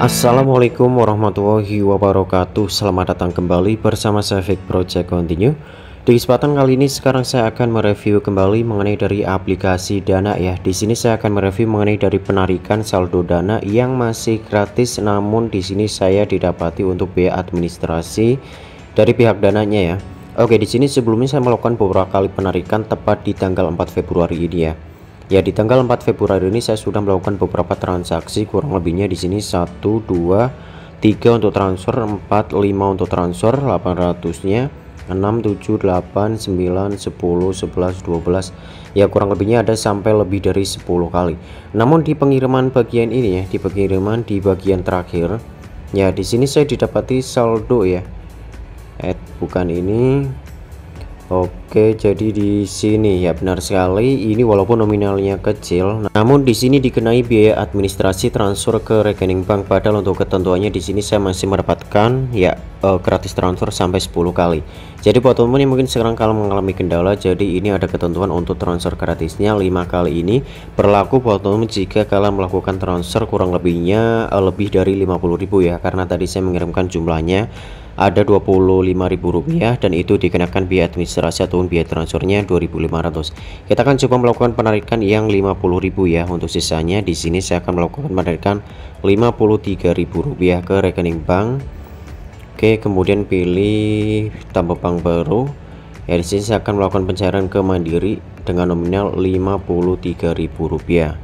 Assalamualaikum warahmatullahi wabarakatuh. Selamat datang kembali bersama saya Fake Project Continue. Di kesempatan kali ini sekarang saya akan mereview kembali mengenai dari aplikasi Dana ya. Di sini saya akan mereview mengenai dari penarikan saldo Dana yang masih gratis, namun di sini saya didapati untuk biaya administrasi dari pihak Dananya ya. Oke, di sini sebelumnya saya melakukan beberapa kali penarikan tepat di tanggal 4 Februari ini ya. Ya, di tanggal 4 Februari ini saya sudah melakukan beberapa transaksi, kurang lebihnya di sini 1 2 3 untuk transfer, 4 5 untuk transfer, 800-nya 6 7 8 9 10 11 12. Ya, kurang lebihnya ada sampai lebih dari 10 kali. Namun di pengiriman bagian ini ya, di pengiriman di bagian terakhir ya, di sini saya didapati saldo ya. Bukan ini. Oke, jadi di sini ya benar sekali, ini walaupun nominalnya kecil, namun di sini dikenai biaya administrasi transfer ke rekening bank. Padahal untuk ketentuannya di sini saya masih mendapatkan ya gratis transfer sampai 10 kali. Jadi buat teman-teman yang mungkin sekarang kalau mengalami kendala, jadi ini ada ketentuan untuk transfer gratisnya 5 kali ini berlaku buat teman-teman jika kalian melakukan transfer kurang lebihnya lebih dari 50.000 ya, karena tadi saya mengirimkan jumlahnya ada Rp25.000 dan itu dikenakan biaya administrasi atau biaya transfernya 2.500. Kita akan coba melakukan penarikan yang 50.000 ya. Untuk sisanya di sini saya akan melakukan penarikan Rp53.000 ke rekening bank. Oke, kemudian pilih tambah bank baru. Ya, di sini saya akan melakukan pencairan ke Mandiri dengan nominal Rp53.000.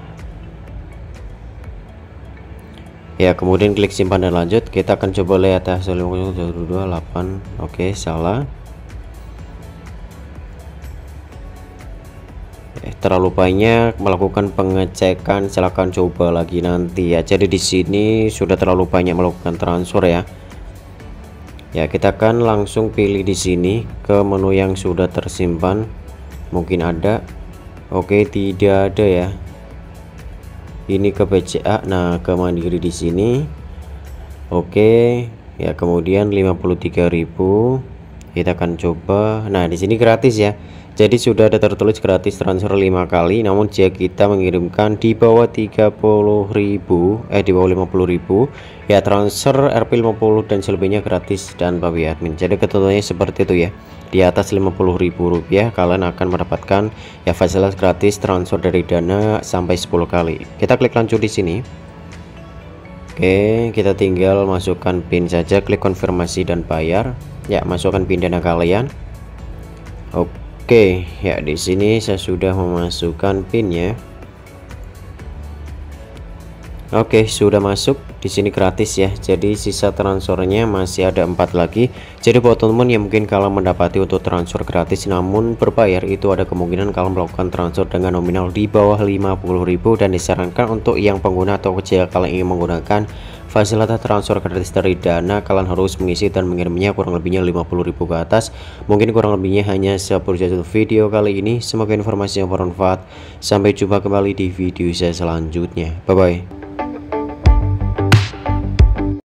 Ya, kemudian klik simpan dan lanjut. Kita akan coba lihat hasil 128. Oke, salah. Terlalu banyak melakukan pengecekan, silahkan coba lagi nanti ya. Jadi di sini sudah terlalu banyak melakukan transfer ya. Ya, kita akan langsung pilih di sini ke menu yang sudah tersimpan. Mungkin ada. Oke, tidak ada ya. Ini ke BCA, nah ke Mandiri di sini. Oke, ya kemudian 53.000. Kita akan coba. Nah, di sini gratis ya. Jadi sudah ada tertulis gratis transfer 5 kali. Namun jika kita mengirimkan di bawah 30.000, di bawah 50.000 ya, transfer Rp50 dan selebihnya gratis dan biaya admin. Jadi ketentuannya seperti itu ya. Di atas Rp50.000 kalian akan mendapatkan ya fasilitas gratis transfer dari Dana sampai 10 kali. Kita klik lanjut di sini. Oke, kita tinggal masukkan PIN saja, klik konfirmasi dan bayar. Ya, masukkan PIN Dana kalian. Oke, ya di sini saya sudah memasukkan PIN-nya. Oke, sudah masuk. Di sini gratis ya. Jadi sisa transfernya masih ada 4 lagi. Jadi buat teman-teman yang mungkin kalau mendapati untuk transfer gratis namun berbayar, itu ada kemungkinan kalau melakukan transfer dengan nominal di bawah 50.000 dan disarankan untuk yang pengguna atau kecil kalian ingin menggunakan fasilitas transfer gratis dari Dana, kalian harus mengisi dan mengirimnya kurang lebihnya 50.000 ke atas. Mungkin kurang lebihnya hanya seperti itu video kali ini. Semoga informasi yang bermanfaat. Sampai jumpa kembali di video saya selanjutnya. Bye bye.